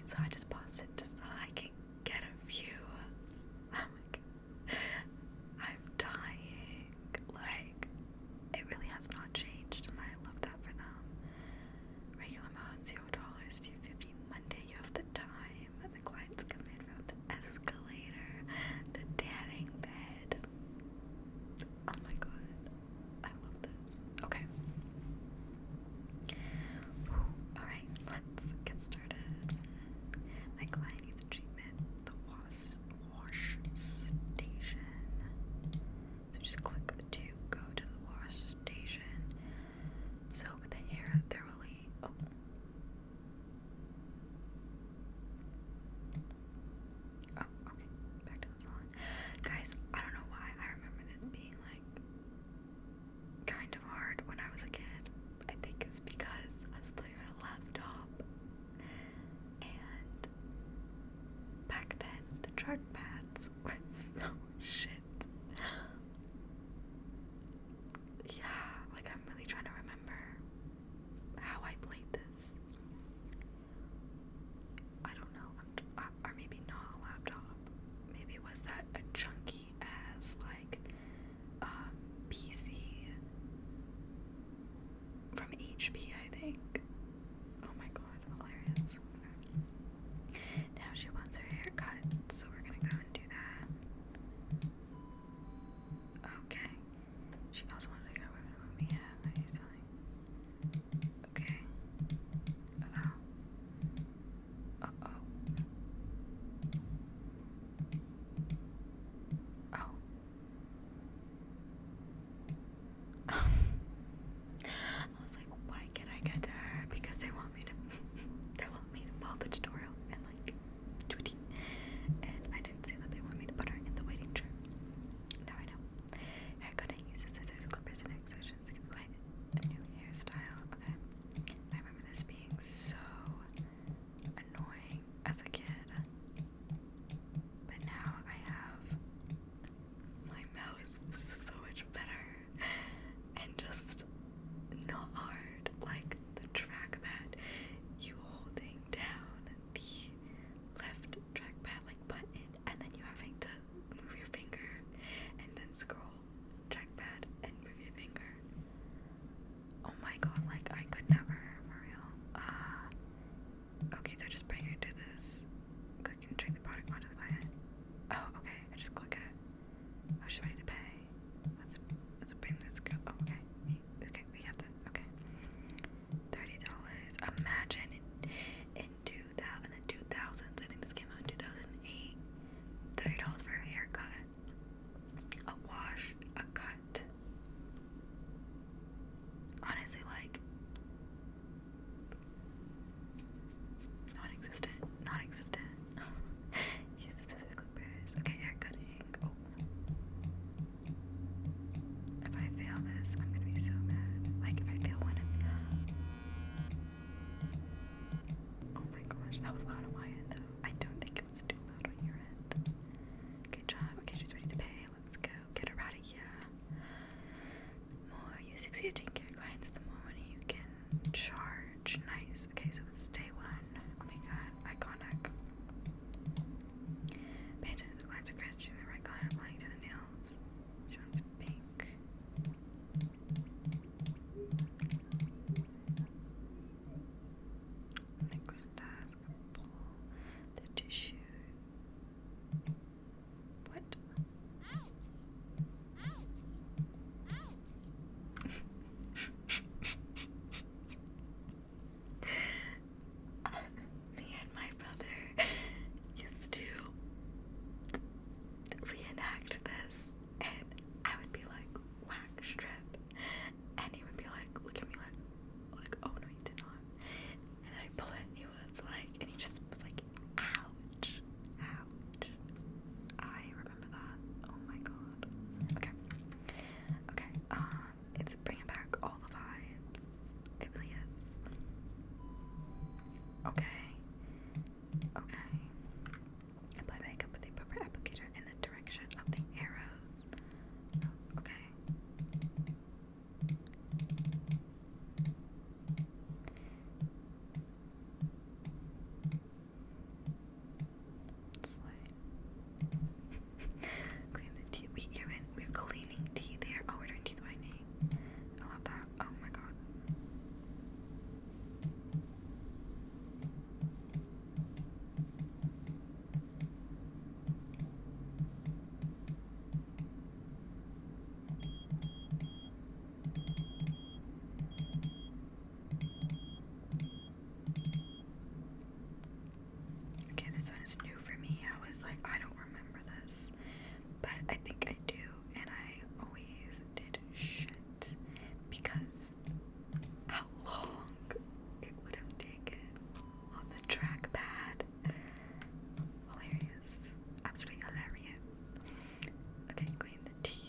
So I just paused it just so I can get a view. Oh my god. I'm dying. Like, it really has not changed, and I love that for them. Regular mode, $0, $2.50. Monday, you have the time. The clients come in from the escalator. The tanning bed. Oh my god. I love this. Okay. Alright, let's get started. My client needs a treatment. The wash station. So just click to go to the wash station. Soak the hair thoroughly. Oh. Oh, okay. Back to the salon. Guys, I don't know why I remember this being like kind of hard when I was a kid. I think it's because I was playing on a laptop, and back then the trackpads were so shit. Yeah, like I'm really trying to remember how I played this. I don't know, or maybe not a laptop. Maybe it was that a chunky ass like PC from HP, I think. Oh my god, hilarious. Okay. Now she wants her hair cut, so we're gonna go and do that. Okay. She also wants to go over the movie. Yeah, what are you telling? Okay. Uh-oh. Uh-oh. Oh. I was like, why can't I get to her? Because they want me to follow the tutorial and like do it. And I didn't see that they want me to put her in the waiting chair. Now I know. Haircutting uses scissors, clippers, and extensions to give client a new hairstyle. Okay. I remember this being so annoying as a kid. But now I have my mouse is so much better and just not hard. Like the trackpad, you holding down the left trackpad like button, and then you having to move your finger and then scroll trackpad and move your finger. Oh my god, like I could never, for real. Okay, so just bring her to this. Click and drag the product onto the client. Oh, okay, I just click it. Oh, she's ready to pay. Let's bring this girl. Oh, okay. We have to. Okay. $30. Imagine in 2000s. I think this came out in 2008. $30 for a haircut, a wash, a cut. Honestly, like non-existent. Use the scissors, clippers. Okay, hair cutting. Oh. If I fail this, I'm gonna be so mad. Like, if I fail one of the... Oh my gosh, that was loud on my end, though. I don't think it was too loud on your end. Good job. Okay, she's ready to pay. Let's go. Get her out of here. The more you succeed at taking care of clients, the more money you can charge. Nice. Okay, so this is day one. Oh my god, iconic. Pay attention to the client's request. Choose the right color applying to the nails. She wants pink. Next task, pull the tissue. What? Me and my brother used to reenact this, and I would be like, whack strip, and he would be like, look at me like, oh no, you did not. And then I pull it, and he was like, and he just was like, ouch, ouch. I remember that. Oh my god. Okay. Okay. It's bringing back all the vibes. It really is. Okay. Okay. Apply makeup with the appropriate applicator in the direction of the arrows. Okay. this one is new for me. I was like, I don't remember this, but I think I do, and I always did shit because how long it would have taken on the trackpad. Hilarious. Absolutely hilarious. Okay, clean the teeth.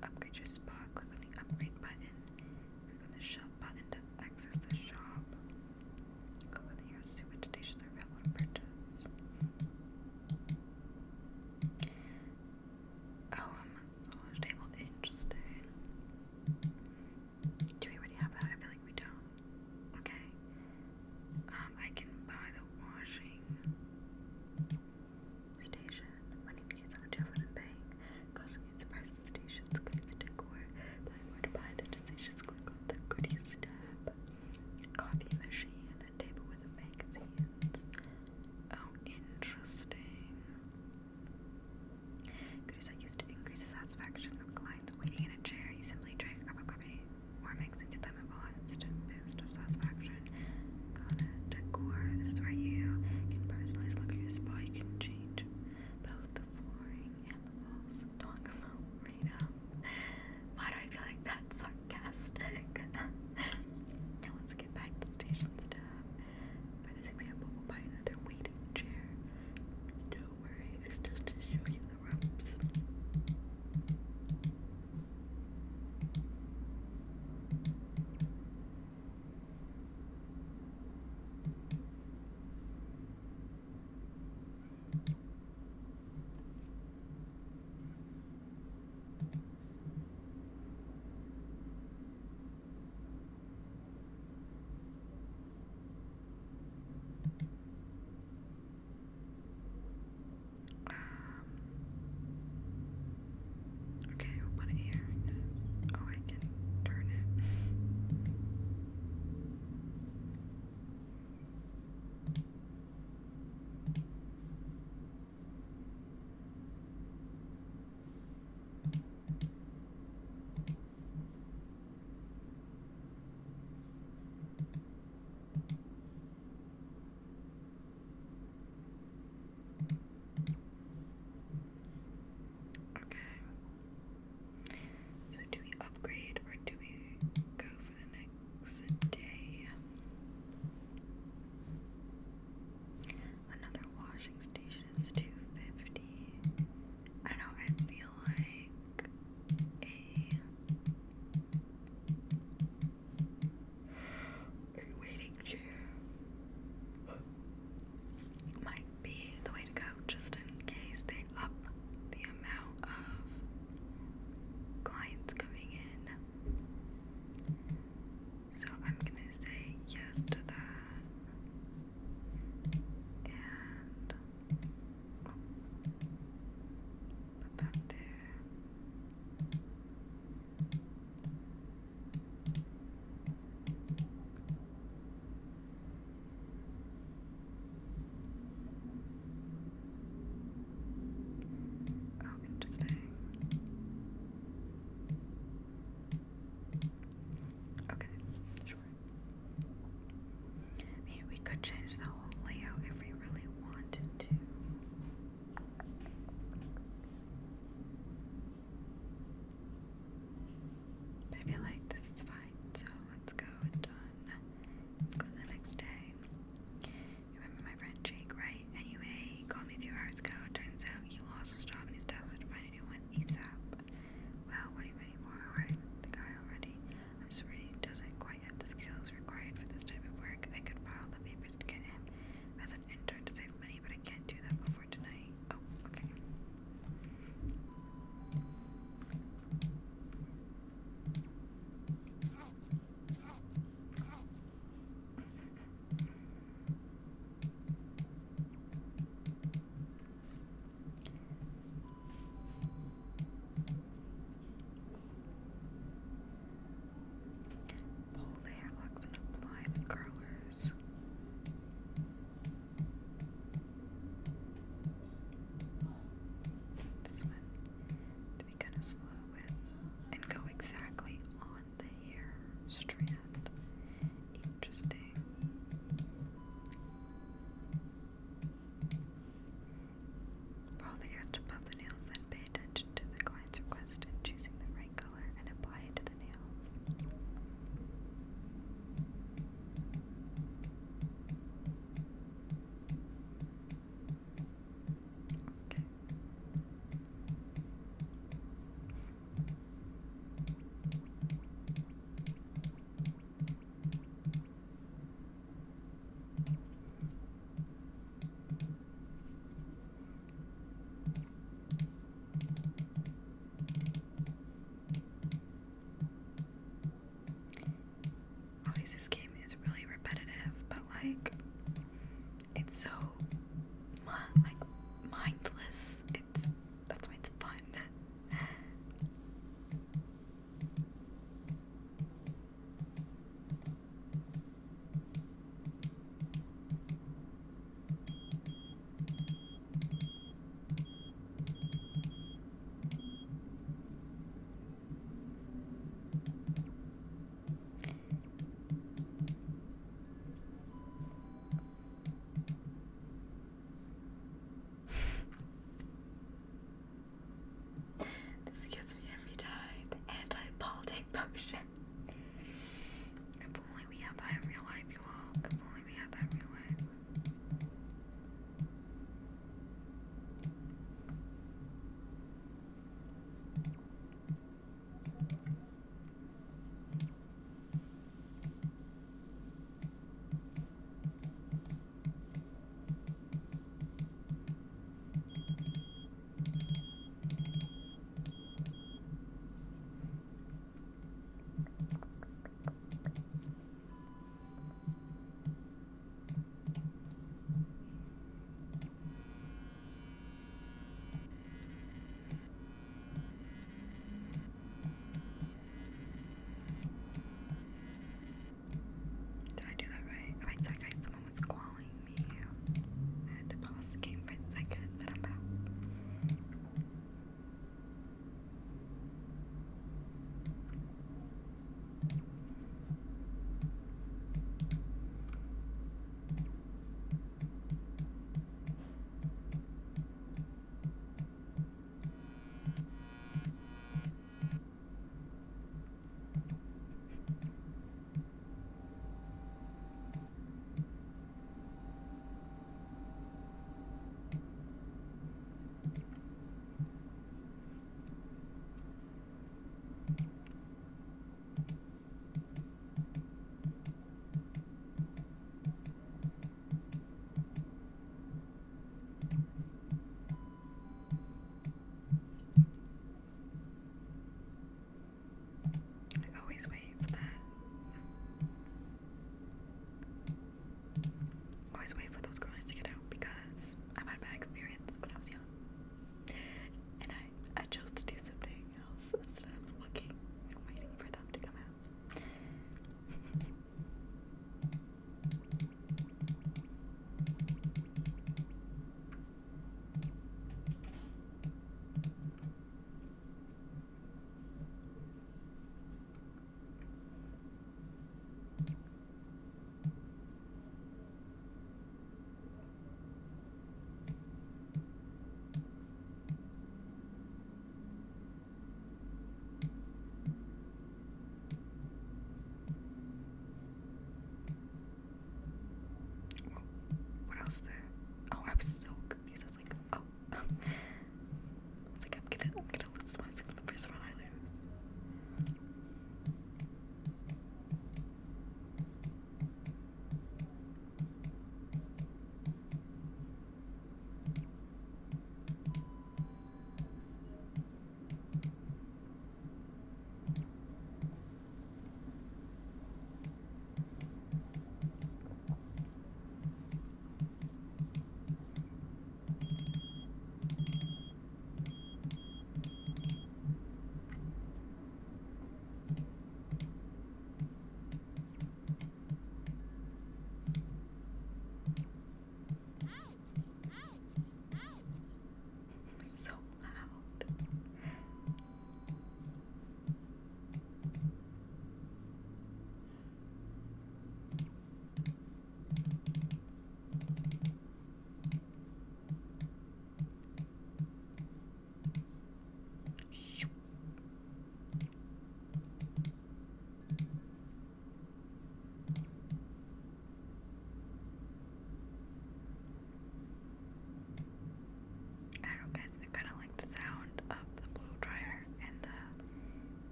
To upgrade your spa, click on the upgrade button. Click on the shop button to access the shop. Click on the sewage stations are available to purchase. Oh, a massage table. Interesting. Do we already have that? I feel like we don't. Okay. I can buy the washing station. I need to get someone to open and paying. Cost against the price of the stations. Goodies decor. Buy more to buy the stations. Click on the goodies tab. Coffee machine. A table with magazines. Oh, interesting. Goodies I used to increase the satisfaction of clients waiting in a chair. You simply drink a cup of coffee or mix into them and voila, instant boost of satisfaction. Got it. Decor. This is where you can personalize look at your spa. You can change both the flooring and the walls. Talk about freedom. Why do I feel like that's sarcastic? Now let's get back to station stuff. For this example, we'll buy another waiting chair. Don't worry, it's just to show you the ropes. Okay, we'll put it here, I guess. Oh, I can turn it. Okay. So do we upgrade or do we go for the next day? Another washing station is $250. I don't know, I feel like a waiting chair might be the way to go, just in case they up the amount of clients coming in. So I'm gonna say yes to that. And put that there. Oh, interesting. Okay, sure. I mean, we could change the whole layout if we really wanted to. But I feel like this is fine, so let's go. Done. Let's go to the next day. You remember my friend Jake, right? Anyway, he called me a few hours ago. Turns out he lost his job and he's desperate to find a new one ASAP. Well, what are you waiting for? Alright, the guy already. I'm just afraid he doesn't quite have the skills required for this type of work. I could file the papers to get him as an intern to save money, but I can't do that before tonight. Oh, okay.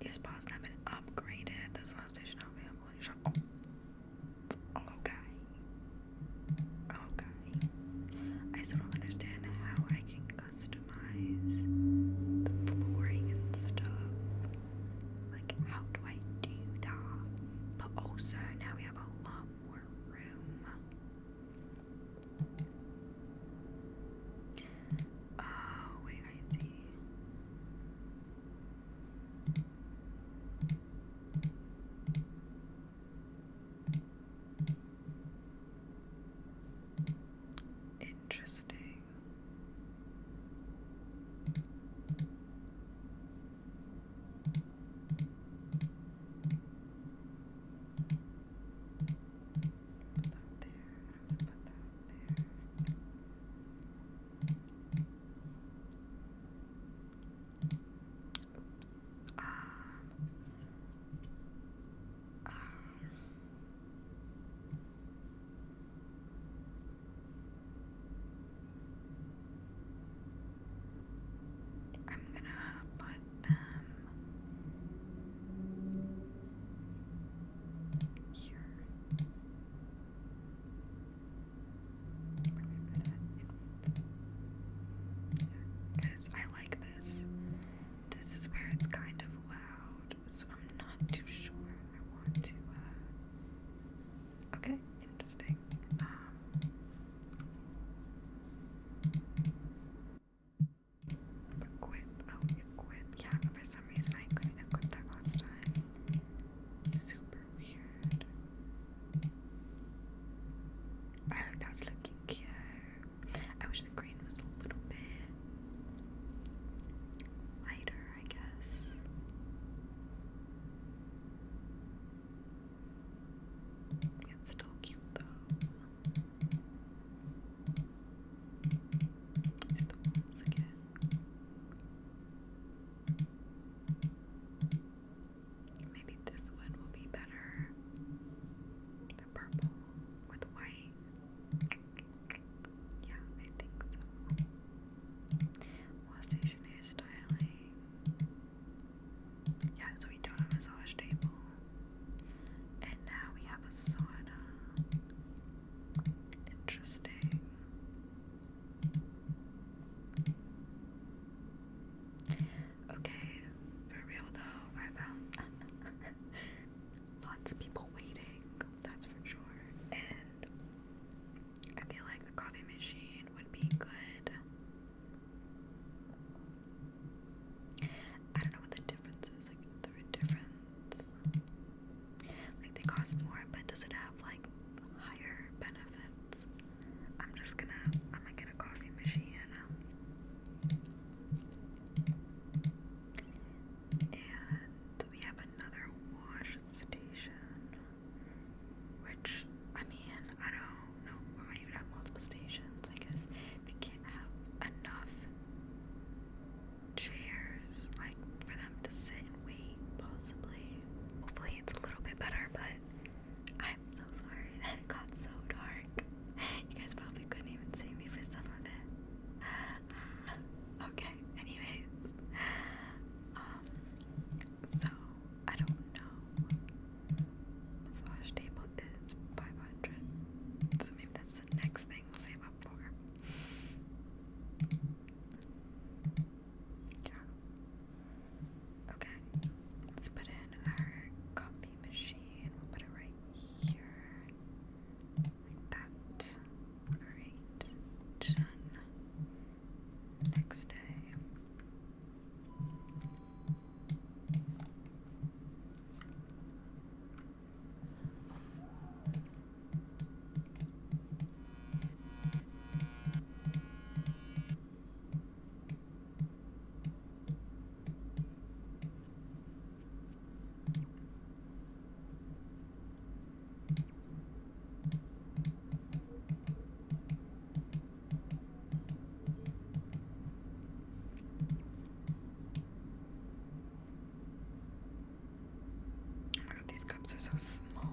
Your spa's not been upgraded. This last station not available in your shop. Okay. Okay. I still don't understand how I can customize the flooring and stuff. Like, how do I do that? But also, now we have a lot more room. Oh, wait, I see. Interesting. Put that there. Put that there. Oops. I'm gonna put them here. Because I like this. This is where it's kind of loud, so I'm not too sure I want to, okay, interesting. Equip, equip. Yeah, for some reason I couldn't equip that last time. Super weird. Oh, that's looking cute. I wish the green was a little bit lighter, I guess. It's still cute though. See the walls again. Maybe this one will be better. The purple with white. Yeah, I think so. Wall station hairstyling. Yeah, so we don't have a massage table. And now we have a sauna. Interesting. Okay, for real though, I found lots of people waiting, that's for sure. And I feel like a coffee machine would be good. I don't know what the difference is. Like, is there a difference? Like, they cost more, but does it have like higher benefits? I'm gonna get a coffee machine. And we have another wash station, which, I mean, I don't know why you would have multiple stations. I guess if you can't have enough chairs, like, for them to sit and wait, possibly. Hopefully it's a little bit better, but I'm so sorry that it got so dark. You guys probably couldn't even see me for some of it. Okay, anyways. So, I don't know. Massage table is 500. So maybe that's the next thing we'll save up for. Yeah. Okay. Let's put in our coffee machine. We'll put it right here. Like that. Alright. Done. Next day. Oh my god, these cups are so small.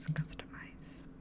customize.